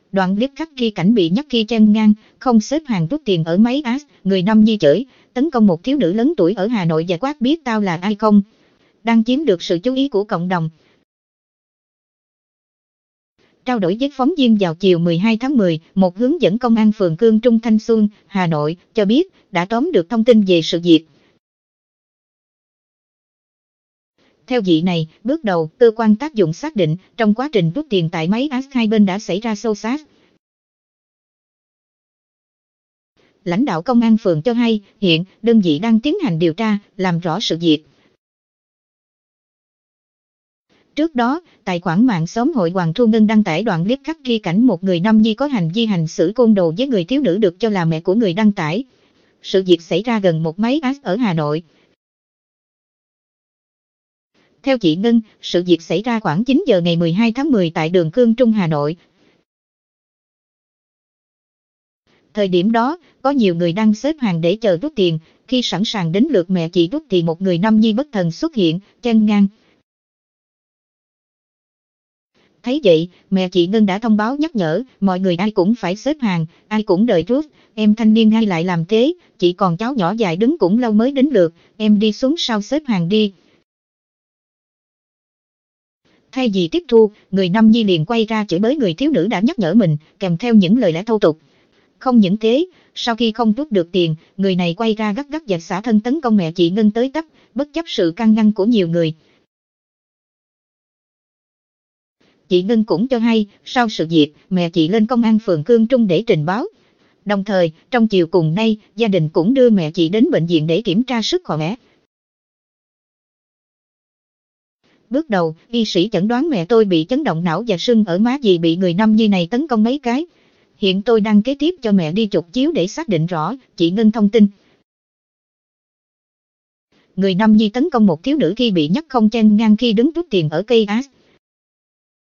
Đoạn clip khắc ghi cảnh bị nhắc khi chen ngang, không xếp hàng rút tiền ở máy AS, người Nam Nhi chửi, tấn công một thiếu nữ lớn tuổi ở Hà Nội và quát biết tao là ai không, đang chiếm được sự chú ý của cộng đồng. Trao đổi với phóng viên vào chiều 12 tháng 10, một hướng dẫn công an phường Cương Trung Thanh Xuân, Hà Nội, cho biết đã tóm được thông tin về sự việc. Theo vị này, bước đầu, cơ quan tác dụng xác định, trong quá trình rút tiền tại máy AS hai bên đã xảy ra xô xát. Lãnh đạo công an phường cho hay, hiện, đơn vị đang tiến hành điều tra, làm rõ sự việc. Trước đó, tài khoản mạng xóm hội Hoàng Thu Ngân đăng tải đoạn clip khắc ghi cảnh một người Nam Nhi có hành vi hành xử côn đồ với người thiếu nữ được cho là mẹ của người đăng tải. Sự việc xảy ra gần một máy AS ở Hà Nội. Theo chị Ngân, sự việc xảy ra khoảng 9 giờ ngày 12 tháng 10 tại đường Cương Trung, Hà Nội. Thời điểm đó, có nhiều người đang xếp hàng để chờ rút tiền, khi sẵn sàng đến lượt mẹ chị rút thì một người Nam Nhi bất thần xuất hiện, chen ngang. Thấy vậy, mẹ chị Ngân đã thông báo nhắc nhở, mọi người ai cũng phải xếp hàng, ai cũng đợi rút, em thanh niên ai lại làm thế, chị còn cháu nhỏ dài đứng cũng lâu mới đến lượt, em đi xuống sau xếp hàng đi. Thay vì tiếp thu, người Nam Nhi liền quay ra chửi bới người thiếu nữ đã nhắc nhở mình, kèm theo những lời lẽ thô tục. Không những thế, sau khi không rút được tiền, người này quay ra gắt và xả thân tấn công mẹ chị Ngân tới tấp, bất chấp sự can ngăn của nhiều người. Chị Ngân cũng cho hay, sau sự việc, mẹ chị lên công an phường Cương Trung để trình báo. Đồng thời, trong chiều cùng nay, gia đình cũng đưa mẹ chị đến bệnh viện để kiểm tra sức khỏe. Bước đầu, y sĩ chẩn đoán mẹ tôi bị chấn động não và sưng ở má vì bị người Nam Nhi này tấn công mấy cái. Hiện tôi đang kế tiếp cho mẹ đi chụp chiếu để xác định rõ, chị Ngân thông tin. Người Nam Nhi tấn công một thiếu nữ khi bị nhắc không chen ngang khi đứng rút tiền ở cây AS.